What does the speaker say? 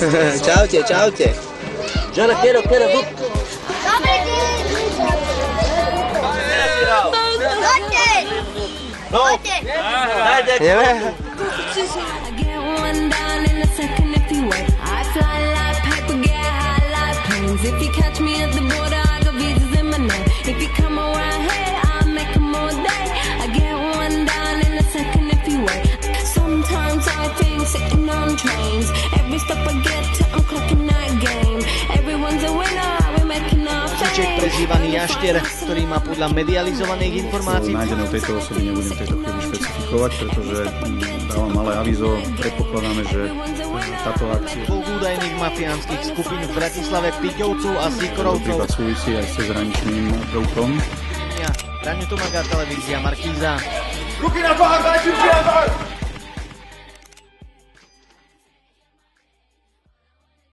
Čaute, čaute. Žana, quiero, vuk. Dobrý deň. Poďte. Ideme. If you catch me at the border, I got visas in my name. If you come around here, I'll make them all day. I get one down in a second if you wait. Sometimes I think sitting on trains. Every stop I get to, I'm clocking that game. Everyone's a winner, we're making our fame. Súček prezývaný Jaštier, ktorý má podľa medializovaných informácií Nájdené tejto osoby nebudem v tejto chvíli špecifikovať, pretože dávam malé avízo, predpokladáme, že táto akcia dvoch údajných mafiánskych skupín v Bratislave, Piťovcov a Sikorovcov. prípad súvisí aj s cezhraničným prvkom. Raňo Tomaga, televízia Markíza. Ruky na tvár, dajte